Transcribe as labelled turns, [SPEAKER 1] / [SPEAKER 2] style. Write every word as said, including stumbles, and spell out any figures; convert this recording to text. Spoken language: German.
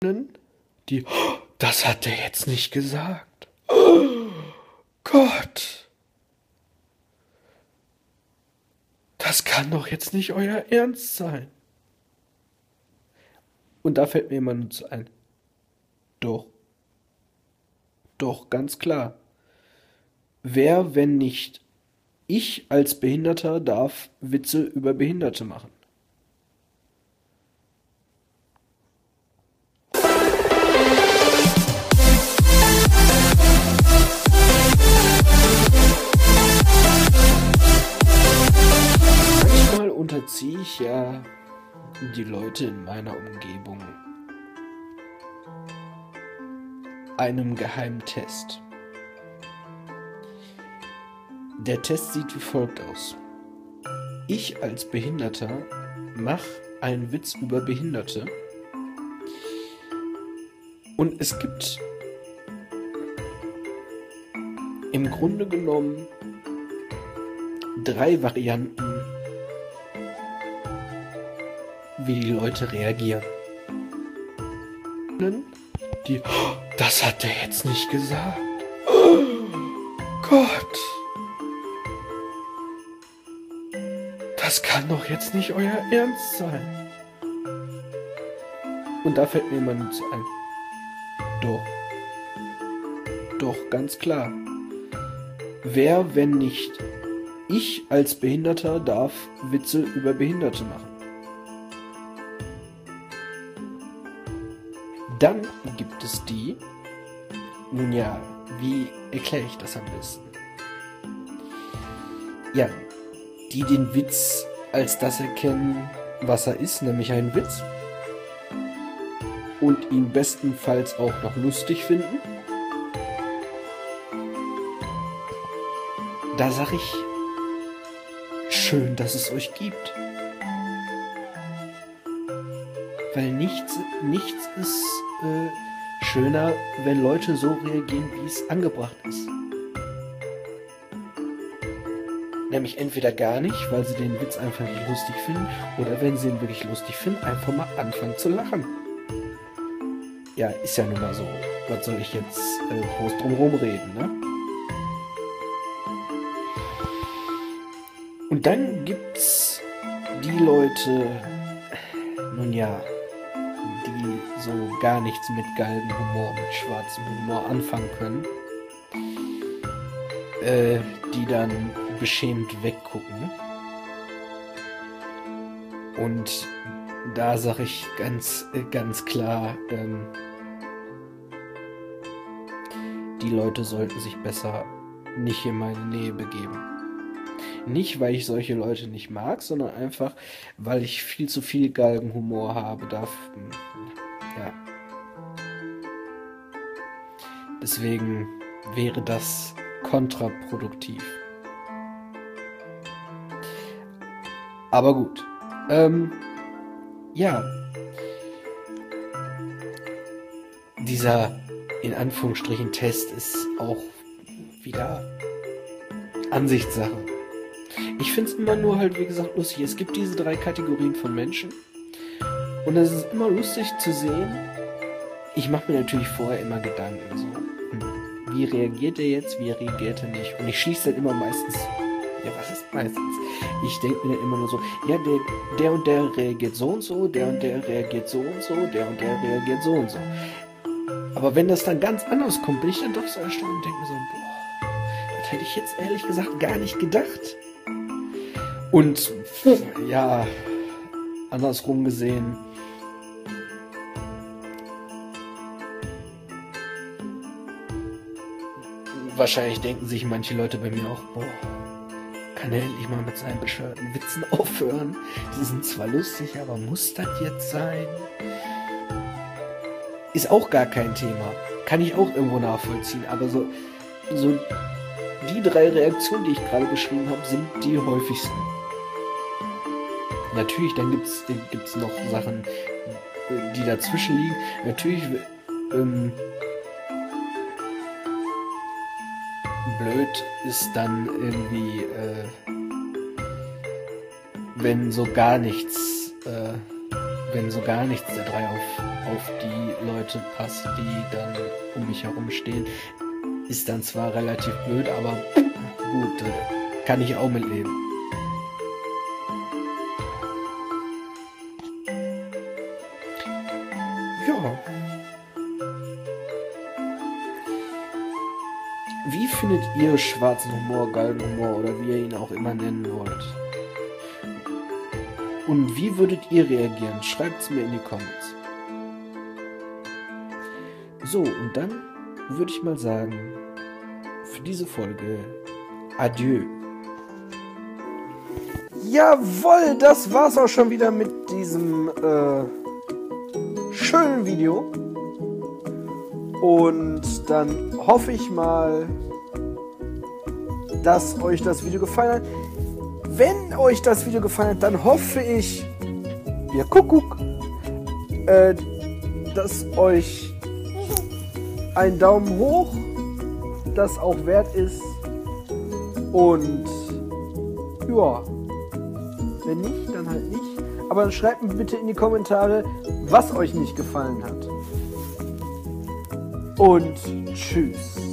[SPEAKER 1] Die, oh, das hat er jetzt nicht gesagt. Oh Gott. Das kann doch jetzt nicht euer Ernst sein. Und da fällt mir immer nur zu ein. Doch. Doch, ganz klar. Wer, wenn nicht ich als Behinderter, darf Witze über Behinderte machen? Manchmal unterziehe ich ja die Leute in meiner Umgebung einem geheimen Test. Der Test sieht wie folgt aus. Ich als Behinderter mache einen Witz über Behinderte und es gibt im Grunde genommen drei Varianten, wie die Leute reagieren. Die, oh, das hat er jetzt nicht gesagt. Oh Gott. Das kann doch jetzt nicht euer Ernst sein. Und da fällt mir immer nur zu ein. Doch. Doch, ganz klar. Wer, wenn nicht ich als Behinderter, darf Witze über Behinderte machen? Dann gibt es die, nun ja, wie erkläre ich das am besten? Ja, die den Witz als das erkennen, was er ist, nämlich ein Witz, und ihn bestenfalls auch noch lustig finden. Da sag ich, schön, dass es euch gibt. Weil nichts, nichts ist äh, schöner, wenn Leute so reagieren, wie es angebracht ist. Nämlich entweder gar nicht, weil sie den Witz einfach nicht lustig finden, oder wenn sie ihn wirklich lustig finden, einfach mal anfangen zu lachen. Ja, ist ja nun mal so. Was soll ich jetzt äh, groß drum rumreden, ne? Und dann gibt's die Leute, nun ja, die so gar nichts mit Galgenhumor, mit schwarzem Humor anfangen können, äh, die dann beschämt weggucken. Und da sage ich ganz, ganz klar, ähm, die Leute sollten sich besser nicht in meine Nähe begeben. Nicht, weil ich solche Leute nicht mag, sondern einfach, weil ich viel zu viel Galgenhumor habe. Darf, ja. Deswegen wäre das kontraproduktiv. Aber gut. Ähm, ja. Dieser, in Anführungsstrichen, Test ist auch wieder Ansichtssache. Ich finde es immer nur halt, wie gesagt, lustig. Es gibt diese drei Kategorien von Menschen. Und es ist immer lustig zu sehen. Ich mache mir natürlich vorher immer Gedanken. So, hm, wie reagiert er jetzt, wie reagiert er nicht? Und ich schließe dann immer meistens... Ja, was ist meistens? Ich denke mir dann immer nur so, ja, der, der und der reagiert so und so, der und der reagiert so und so, der und der reagiert so und so. Aber wenn das dann ganz anders kommt, bin ich dann doch so erstaunt und denke mir so, boah, das hätte ich jetzt ehrlich gesagt gar nicht gedacht. Und ja, andersrum gesehen, wahrscheinlich denken sich manche Leute bei mir auch, boah, kann er endlich mal mit seinen bescheuerten Witzen aufhören? Die sind zwar lustig, aber muss das jetzt sein? Ist auch gar kein Thema. Kann ich auch irgendwo nachvollziehen, aber so, so die drei Reaktionen, die ich gerade beschrieben habe, sind die häufigsten. Natürlich, dann gibt's, gibt's noch Sachen, die dazwischen liegen. Natürlich, ähm, blöd ist dann irgendwie, äh, wenn so gar nichts äh, wenn so gar nichts der drei auf, auf die Leute passt, die dann um mich herum stehen, ist dann zwar relativ blöd, aber gut, äh, kann ich auch mitleben. Ja. Wie findet ihr schwarzen Humor, Galgenhumor oder wie ihr ihn auch immer nennen wollt? Und wie würdet ihr reagieren? Schreibt es mir in die Comments. So, und dann würde ich mal sagen, für diese Folge, adieu. Jawohl, das war's auch schon wieder mit diesem äh, schönen Video. Und dann hoffe ich mal, dass euch das Video gefallen hat. Wenn euch das Video gefallen hat, dann hoffe ich, ihr Kuckuck, äh, dass euch ein Daumen hoch das auch wert ist. Und ja, wenn nicht, dann halt nicht. Aber schreibt mir bitte in die Kommentare, was euch nicht gefallen hat. Und tschüss.